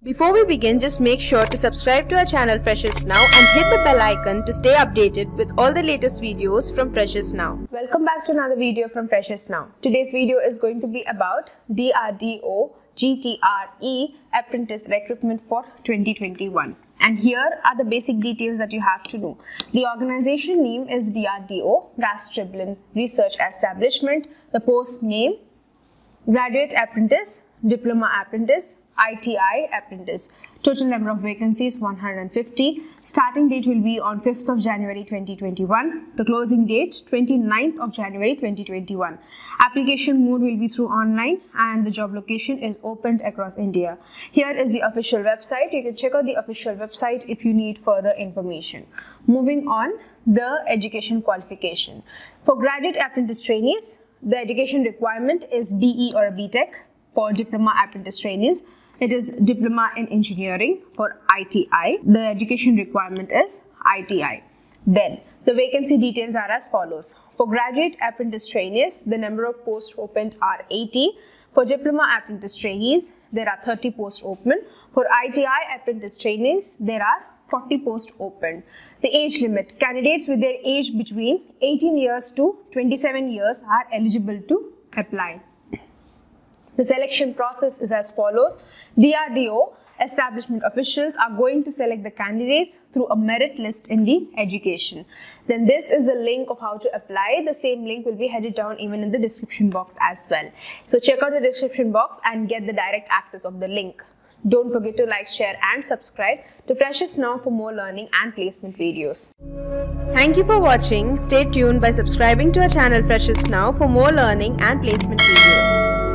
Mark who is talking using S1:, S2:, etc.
S1: Before we begin, just make sure to subscribe to our channel Freshers Now and hit the bell icon to stay updated with all the latest videos from Freshers Now. Welcome back to another video from Freshers Now. Today's video is going to be about DRDO GTRE Apprentice Recruitment for 2021. And here are the basic details that you have to know. The organization name is DRDO, Gas Turbine Research Establishment. The post name, Graduate Apprentice, Diploma Apprentice, ITI Apprentice. Total number of vacancies 150. Starting date will be on 5th of January 2021. The closing date 29th of January 2021. Application mode will be through online and the job location is opened across India. Here is the official website. You can check out the official website if you need further information. Moving on, the education qualification. For graduate apprentice trainees, the education requirement is BE or BTech. For diploma apprentice trainees, it is Diploma in Engineering. For ITI, the education requirement is ITI. Then, the vacancy details are as follows. For graduate apprentice trainees, the number of posts opened are 80. For diploma apprentice trainees, there are 30 posts open. For ITI apprentice trainees, there are 40 posts open. The age limit. Candidates with their age between 18 years to 27 years are eligible to apply. The selection process is as follows. DRDO establishment officials are going to select the candidates through a merit list in the education. Then this is the link of how to apply. The same link will be headed down even in the description box as well. So check out the description box and get the direct access of the link. Don't forget to like, share and subscribe to Freshers Now for more learning and placement videos. Thank you for watching. Stay tuned by subscribing to our channel Freshers Now for more learning and placement videos.